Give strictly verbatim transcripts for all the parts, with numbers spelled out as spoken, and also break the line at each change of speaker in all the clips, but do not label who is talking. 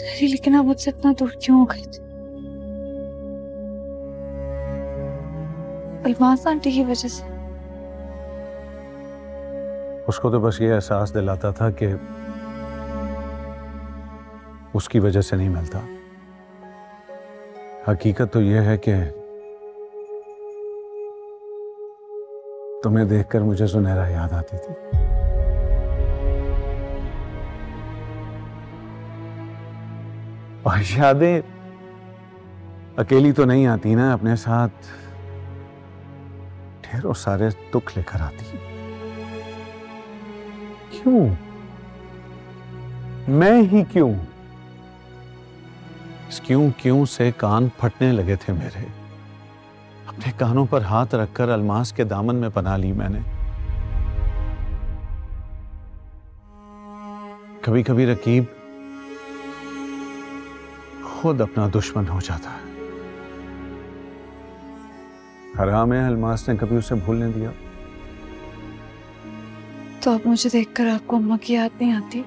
लेकिन आप मुझसे इतना दूर क्यों हो गए थे? अलमास आंटी की वजह से?
उसको तो बस ये एहसास दिलाता था कि उसकी वजह से नहीं मिलता। हकीकत तो यह है कि तुम्हें देखकर मुझे सुनहरा याद आती थी। और यादें अकेली तो नहीं आती ना, अपने साथ ढेरों सारे दुख लेकर आती है। क्यों? मैं ही क्यों? इस क्यों क्यों से कान फटने लगे थे मेरे। अपने कानों पर हाथ रखकर अलमास के दामन में पनाह ली मैंने। कभी कभी रकीब खुद अपना दुश्मन हो जाता है। हराम है अलमास ने कभी उसे भूलने दिया।
तो अब मुझे देखकर आपको अम्मा की याद नहीं आती?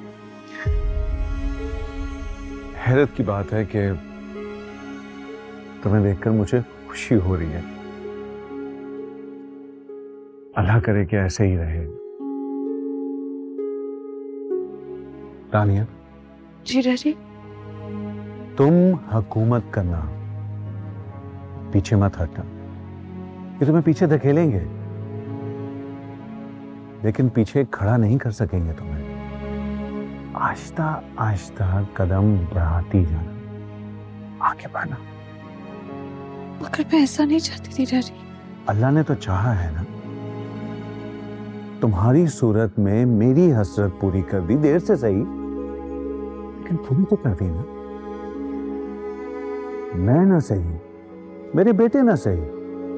हैरत की बात है कि तुम्हें देखकर मुझे खुशी हो रही है। अल्लाह करे कि ऐसे ही रहे। रानिया
जी डैडी।
तुम हुकूमत करना, पीछे मत हटना। ये तुम्हें पीछे धकेलेंगे लेकिन पीछे खड़ा नहीं कर सकेंगे तुम्हें। आहिस्ता आहिस्ता कदम बढ़ाती जाना, आगे बढ़ना।
मगर मैं ऐसा नहीं चाहती थी डैडी।
अल्लाह ने तो चाहा है ना। तुम्हारी सूरत में मेरी हसरत पूरी कर दी, देर से सही लेकिन पूरी तो कर दी ना। मैं ना सही, मेरे बेटे ना सही,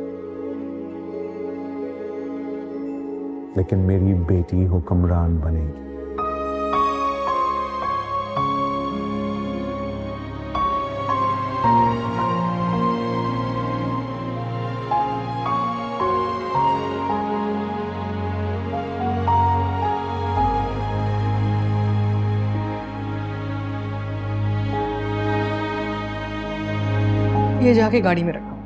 लेकिन मेरी बेटी हुक्मरान बनेगी।
ये जाके गाड़ी में रखो।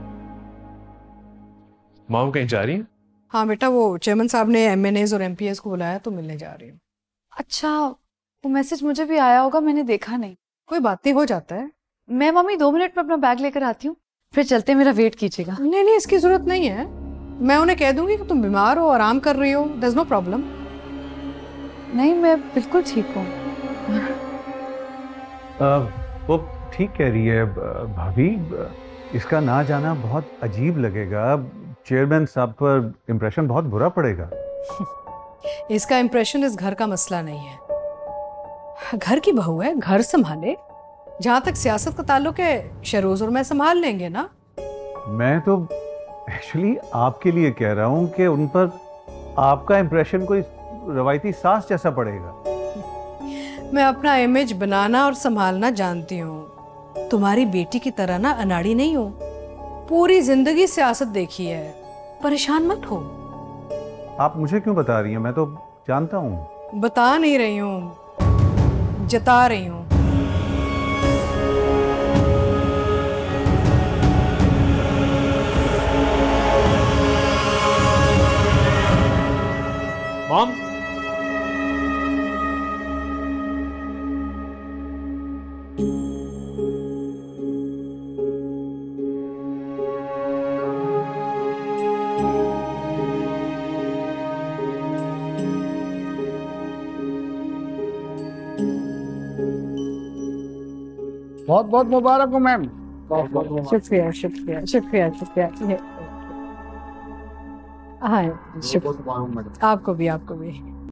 मॉम कहीं जा रही है?
हाँ बेटा, वो चेयरमैन साहब ने एमएनएज और एमपीएस को बुलाया तो मिलने जा रही हूँ।
अच्छा, वो मैसेज मुझे भी आया होगा, मैंने देखा नहीं।
कोई बात नहीं, हो जाता है।
मैं मम्मी दो मिनट में अपना बैग लेकर आती हूँ, फिर चलते मेरा वेट कीजिएगा।
नहीं नहीं, इसकी जरूरत नहीं है। मैं उन्हें कह दूंगी कि तुम बीमार हो, आराम कर रही हो। There is no problem.
नहीं, मैं बिल्कुल ठीक हूँ।
वो ठीक कह रही है भाभी। इसका ना जाना बहुत अजीब लगेगा। चेयरमैन साहब पर इंप्रेशन बहुत बुरा पड़ेगा।
इसका इंप्रेशन इस घर का मसला नहीं है। घर की बहू है, घर संभाले। जहां तक सियासत का ताल्लुक है, शहरोज और मैं संभाल लेंगे ना।
मैं तो एक्चुअली आपके लिए कह रहा हूं कि उन पर आपका इंप्रेशन कोई रवायती सास जैसा पड़ेगा।
मैं अपना इमेज बनाना और संभालना जानती हूँ। तुम्हारी बेटी की तरह ना अनाड़ी नहीं हो। पूरी जिंदगी सियासत देखी है, परेशान मत हो।
आप मुझे क्यों बता रही हैं? मैं तो जानता हूँ।
बता नहीं रही हूँ, जता रही हूँ।
मॉम,
बहुत बहुत मुबारक हो मैम।
शुक्रिया शुक्रिया शुक्रिया शुक्रिया। हाँ, शुक्रिया। आपको भी आपको भी।